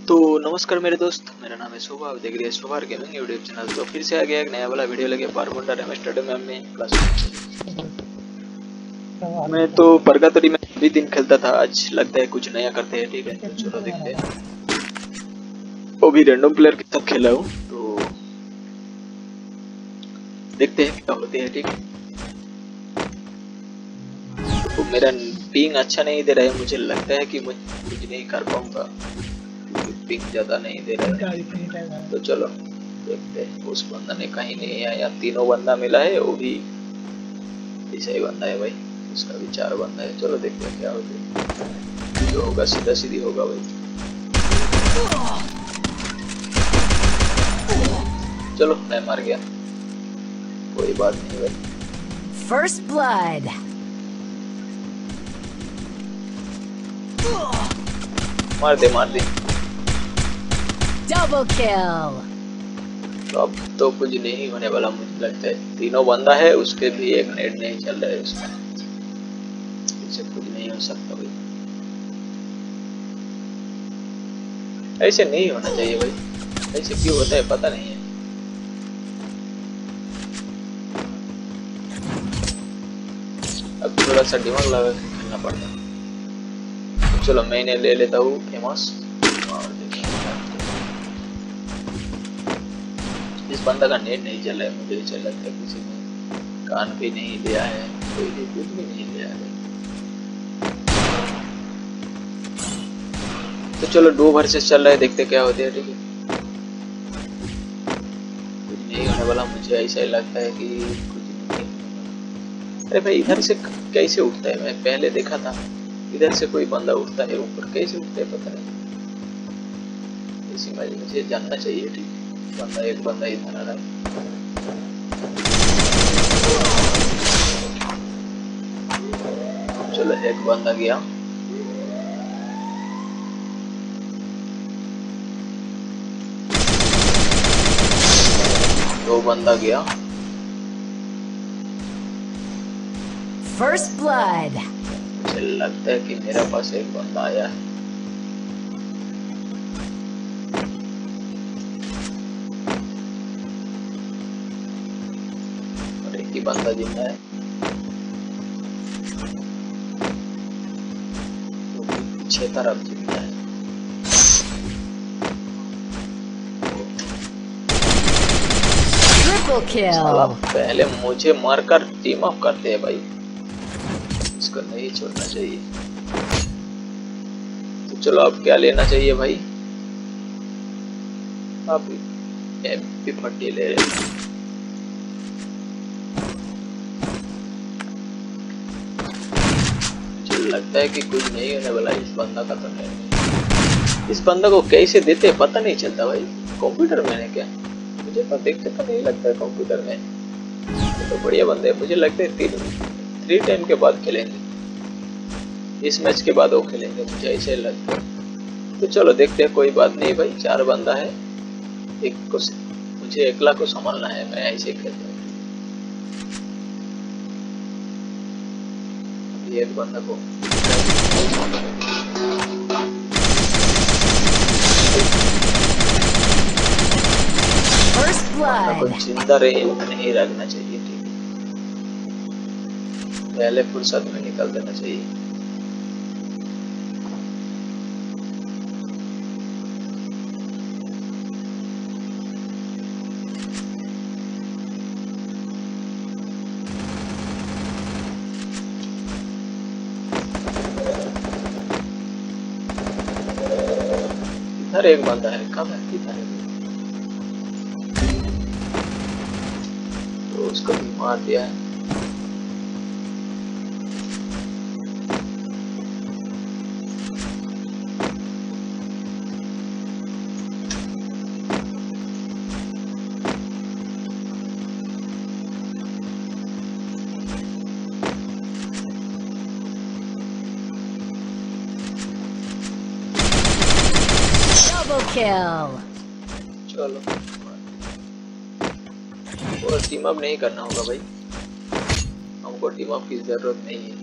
तो नमस्कार मेरे दोस्त, मेरा नाम है शोभा। आप देख रहे हैं शोभा गेमिंग यूट्यूब चैनल। तो फिर से आ गया एक नया वाला वीडियो लेके पारमुंडा रेम स्टेडियम में हमने क्लास। मैं तो परगातरी में अभी दिन खेलता था, आज लगता है कुछ नया करते हैं। ठीक है, तो चलो देखते हैं। वो भी रैंडम प्लेयर के साथ खेला हूँ, तो देखते हैं क्या होते हैं। ठीक है, तो मेरा पिंग अच्छा नहीं दे रहा है, मुझे लगता है कि मैं कुछ नहीं कर पाऊंगा, पिंग ज्यादा नहीं दे रहा है। तो चलो देखते हैं। उस बंदा ने कहीं नहीं आया, तीनों बंदा मिला है, वो भी ऐसा ही बंदा है भाई, उसका भी 4 बंदा है। चलो देखते हैं क्या होगा, जो होगा सीधा सीधी होगा भाई। चलो मैं मार गया, कोई बात नहीं भाई। First blood. मार दे मार दे। Double kill. तो अब तो कुछ नहीं होने वाला मुझे लगता है। तीनों बंदा है, उसके भी एक नेट नहीं चल रहा है उसमें, इससे कुछ नहीं हो सकता भाई। ऐसे नहीं होना चाहिए भाई, ऐसे क्यों होता है पता नहीं है। अब थोड़ा सा दिमाग लगा के खेलना पड़ता है। तो चलो मैं इन्हें ले लेता हूँ फेमस। इस बंदा का नेट नहीं चल रहा है, मुझे चल लगता है किसी ने कान भी नहीं लिया है, कोई भी कुछ भी नहीं लिया है। तो चलो 2 वर्सेस चल रहा है, देखते क्या होते हैं। ठीक है, कुछ नहीं होने वाला, मुझे ऐसा ही लगता है कि कुछ नहीं होने वाला। अरे भाई इधर से कैसे उठता है? मैं पहले देखा था इधर से कोई बंदा उठता है ऊपर, कैसे उठता है पता नहीं। इसी में मुझे जानना चाहिए। ठीक है, एक बंदा इधर आ रहा है। चलो एक बंदा गया, दो बंदा गया। First blood. मुझे लगता है कि मेरे पास एक बंदा आया है। और एक ही बंदा जिंदा है, वो भी पीछे तरफ जिंदा है। Triple साला kill. पहले मुझे मारकर टीम अप करते हैं भाई, इसको नहीं छोड़ना चाहिए। तो चलो अब क्या लेना चाहिए भाई? अब MP40 ले रहे हैं। मुझे लगता है कि कुछ नहीं होने वाला इस बंदा का, तो नहीं। इस बंदा को कैसे देते पता नहीं चलता भाई। कंप्यूटर में है क्या? मुझे तो देख के तो नहीं लगता है कंप्यूटर में। तो बढ़िया बंदे हैं, मुझे लगता है 3 टाइम के बाद खेलेंगे, इस मैच के बाद वो खेलेंगे, मुझे ऐसे लगता है। तो चलो देखते हैं, कोई बात नहीं भाई। 4 बंदा है, एक को मुझे अकेला को संभालना है, मैं ऐसे खेलता हूँ। एक बंदा को First blood. जिंदा नहीं रखना चाहिए। ठीक है, पहले फुर्सत में निकल देना चाहिए। इधर एक बंदा है, कब है? इधर है, तो उसको भी मार दिया है। Double kill. चलो और टीम अप नहीं करना होगा भाई, हमको टीम अप की जरूरत नहीं है।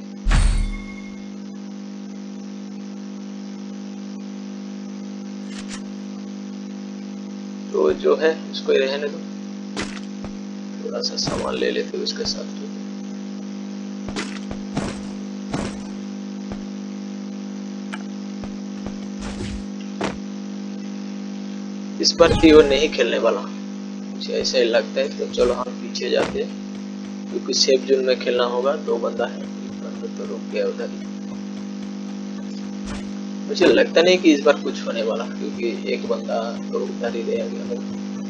तो जो है उसको ही रहने दो, थोड़ा सा सामान ले लेते हो इसके साथ। इस बार वो नहीं खेलने वाला, मुझे ऐसा ही लगता है। तो चलो हम पीछे जाते हैं, क्योंकि सेफ जोन में खेलना होगा। 2 बंदा है, एक बंदा तो रुक गया उधर ही। मुझे लगता नहीं कि इस बार कुछ होने वाला, क्योंकि एक बंदा तो उधर ही रह गया।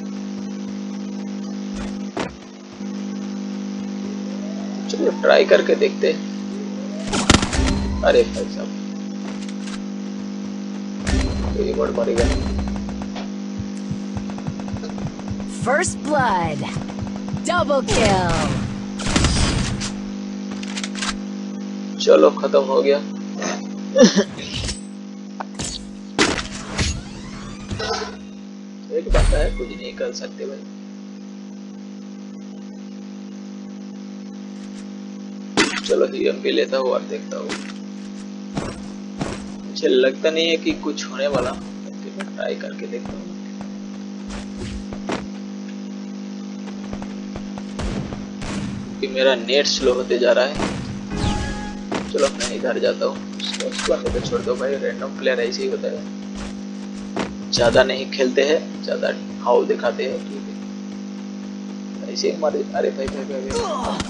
चलो ट्राई करके देखते हैं। अरे भाई साहब, तो ये बड़ मर गया। First blood. Double kill. चलो खत्म हो गया। एक बात है, कुछ नहीं कर सकते भाई। चलो हीएमपी लेता हूँ और देखता हूँ। मुझे लगता नहीं है कि कुछ होने वाला, मैं ट्राई करके देखता हूँ। कि मेरा नेट स्लो होते जा रहा है। चलो मैं इधर जाता हूँ। उसको आने पे छोड़ दो भाई, रैंडम प्लेयर ऐसे ही होता है, ज्यादा नहीं खेलते हैं, ज्यादा हाउ दिखाते हैं। ठीक है, ऐसे ही मारे। अरे भाई भाई भाई, भाई।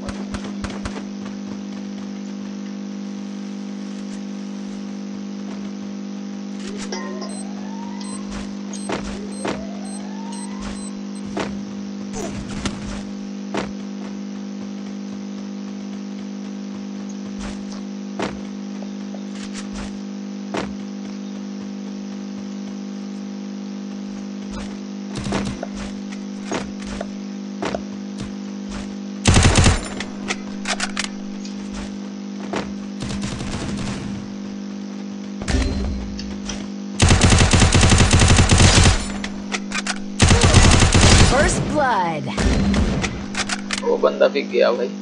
First blood. वो बंदा भी गया भाई।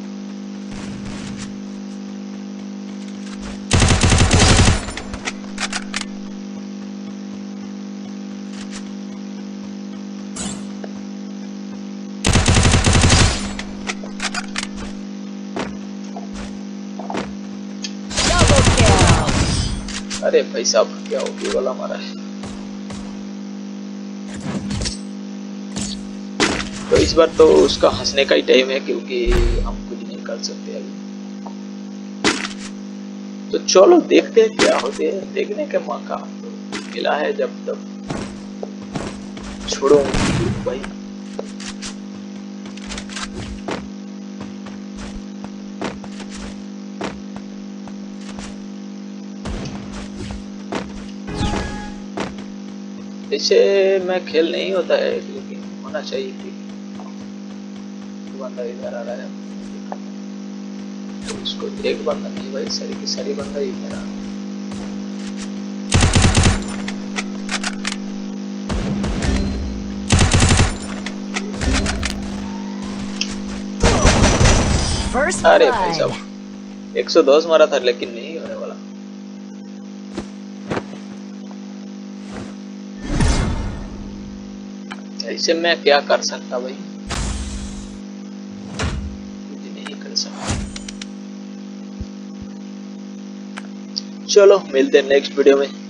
Double kill. अरे भाई साहब, क्या ओपी वाला मारा है। तो इस बार तो उसका हंसने का ही टाइम है, क्योंकि हम कुछ नहीं कर सकते अभी। तो चलो देखते हैं क्या होते हैं। देखने का मौका तो मिला है, जब तक छोड़ो भाई। इसे मैं खेल नहीं होता है, लेकिन होना चाहिए। ठीक, बंदा इधर आ रहा है, तो उसको एक बंदा नहीं भाई, सारी की सारी बंदा ही मेरा। First अरे भाई blood. साहब, 110 मारा था, लेकिन नहीं होने वाला। ऐसे मैं क्या कर सकता भाई, कुछ नहीं कर सकता। चलो मिलते हैं नेक्स्ट वीडियो में।